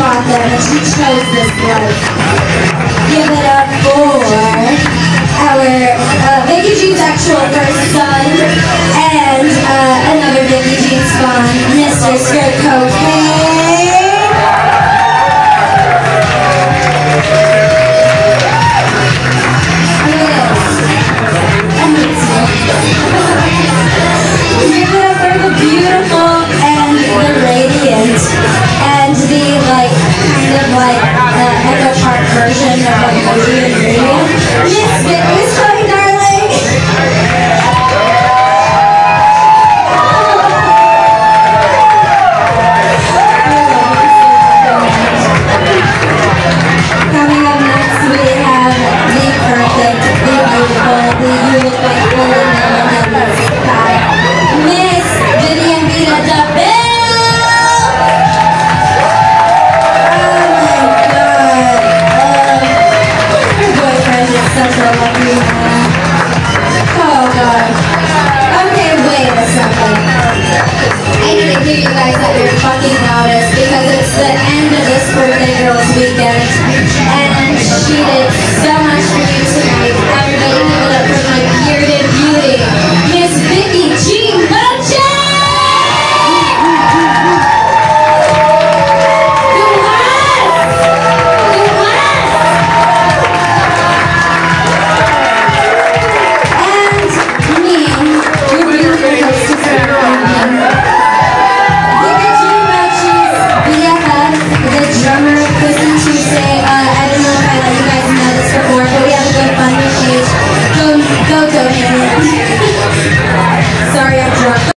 brought them and she chose this life. Give it up for our Vicky G's actual first son and another Vicky G's son, Mr. Skirt Cocaine. Give it up for the beautiful and the radiant and the kind of Echo Park version of emoji ingredient. Miss Vicky's coming, darling. Coming up next, we have the perfect, the beautiful, the beautiful, Miss Vicky Vita DeBille! Oh my god. Her boyfriend is such a lucky man. Oh god. Okay, wait a second. I need to give you guys that your fucking notice because it's the end of this birthday girl's weekend and she did